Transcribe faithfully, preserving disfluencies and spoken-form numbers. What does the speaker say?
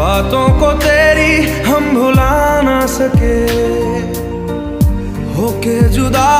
बातों को तेरी हम भुला ना सके, होके जुदा